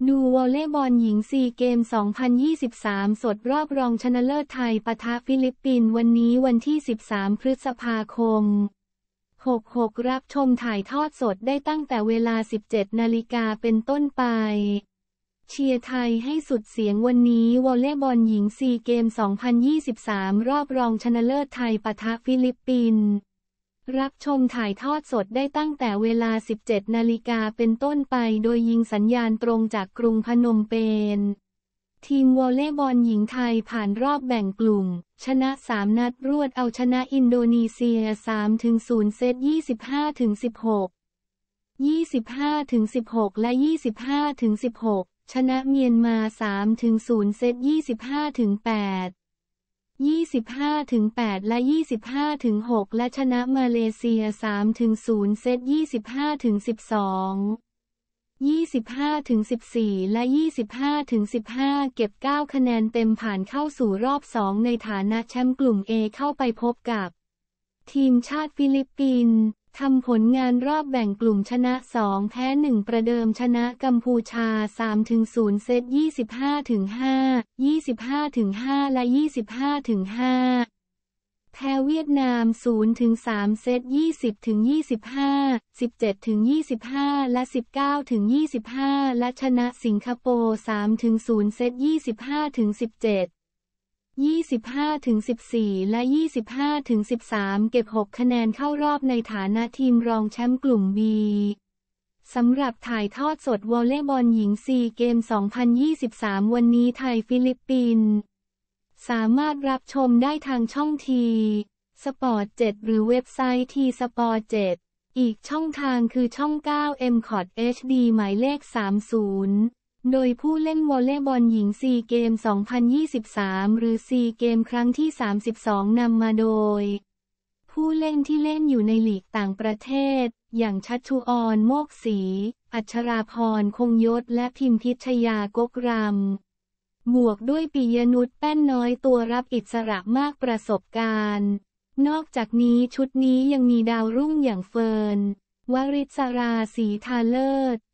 ดูวอลเลย์บอลหญิงซีเกม 2023 สดรอบรองชนะเลิศไทยปะทะฟิลิปปินส์วันนี้วันที่ 13 พฤษภาคม 66 รับชมถ่ายทอดสดได้ตั้งแต่เวลา 17 นาฬิกาเป็นต้นไป เชียร์ไทยให้สุดเสียงวันนี้วอลเลย์บอลหญิงซีเกม 2023 รอบรองชนะเลิศไทยปะทะฟิลิปปินส์รับชมถ่ายทอดสดได้ตั้งแต่เวลา 17 นาฬิกาเป็นต้นไปโดยยิงสัญญาณตรงจากกรุงพนมเปญทีมวอลเลย์บอลหญิงไทยผ่านรอบแบ่งกลุ่มชนะ 3 นัดรวดเอาชนะอินโดนีเซีย 3-0 เซต 25-16 25-16 และ 25-16 ชนะเมียนมา 3-0 เซต 25-8 25-8 และ 25-6 และชนะมาเลเซีย 3-0 เซต 25-12 25-14 และ 25-15 เก็บ 9 คะแนนเต็มผ่านเข้าสู่รอบ 2 ในฐานะแชมป์กลุ่ม A เข้าไปพบกับทีมชาติฟิลิปปินส์ทำผลงานรอบแบ่งกลุ่มชนะ 2 แพ้ 1 ประเดิมชนะกัมพูชา 3-0 เซต 25-5 25-5 และ 25-5 แพ้เวียดนาม 0-3 เซต 20-25 17-25 และ 19-25 และชนะสิงคโปร์ 3-0 เซต 25-17 25-14 และ 25-13 เก็บ 6 คะแนนเข้ารอบในฐานะทีมรองแชมป์กลุ่ม B สำหรับถ่ายทอดสดวอลเลย์บอลหญิงซีเกม 2023 วันนี้ไทยฟิลิปปินส์สามารถรับชมได้ทางช่องทีสปอร์ต 7 หรือเว็บไซต์ทีสปอร์ต 7 อีกช่องทางคือช่อง 9 MCOT HD หมายเลข 30 โดยผู้เล่นวอลเลย์บอลหญิงซีเกม 2023 หรือซีเกมครั้งที่ 32 นำมาโดยผู้เล่นที่เล่นอยู่ในลีกต่างประเทศอย่างชัชชุออน โมกศรีอัชราพร คงยศและพิมพิชยากกรำบวกด้วยปิยนุชแป้นน้อยตัวรับอิสระมากประสบการณ์นอกจากนี้ชุดนี้ยังมีดาวรุ่งอย่างเฟิร์นวริศราศรีทาเลิศ